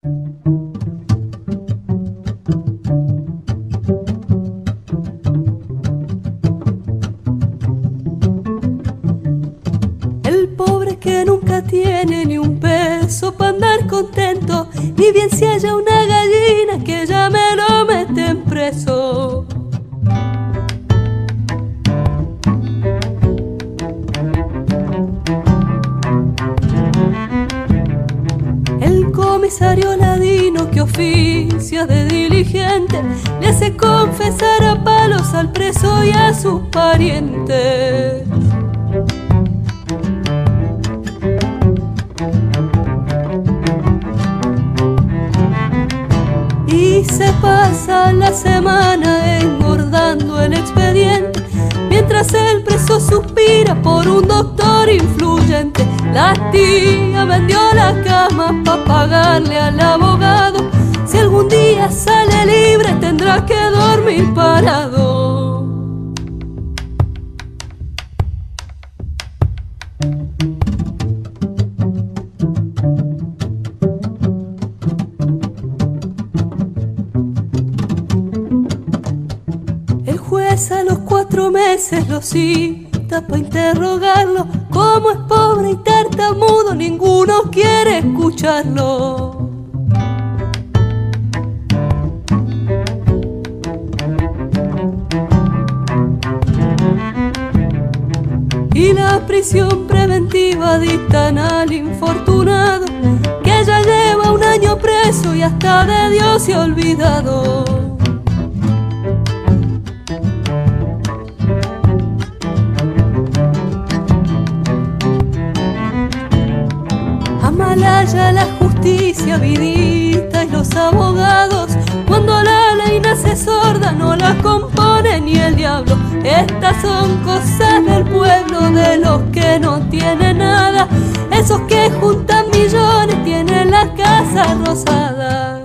El pobre que nunca tiene ni un peso para andar contento, ni bien si haya una gallina que ya me lo meten preso. El comisario ladino que oficia de diligente le hace confesar a palos al preso y a sus parientes. Y se pasa la semana engordando el expediente, mientras el preso suspira por un doctor influyente. La tía vendió la cama pa' pagarle al abogado. Si algún día sale libre tendrá que dormir parado. El juez a los 4 meses lo cita pa' interrogarlo. Como es pobre y tartamudo, ninguno quiere escucharlo. Y la prisión preventiva dictan al infortunado, que ya lleva 1 año preso y hasta de Dios se ha olvidado. Amalaya la justicia vidita y los abogados, cuando la ley nace sorda no la compone ni el diablo. Estas son cosas del pueblo, de los que no tienen nada. Esos que juntan millones tienen la casa rosada.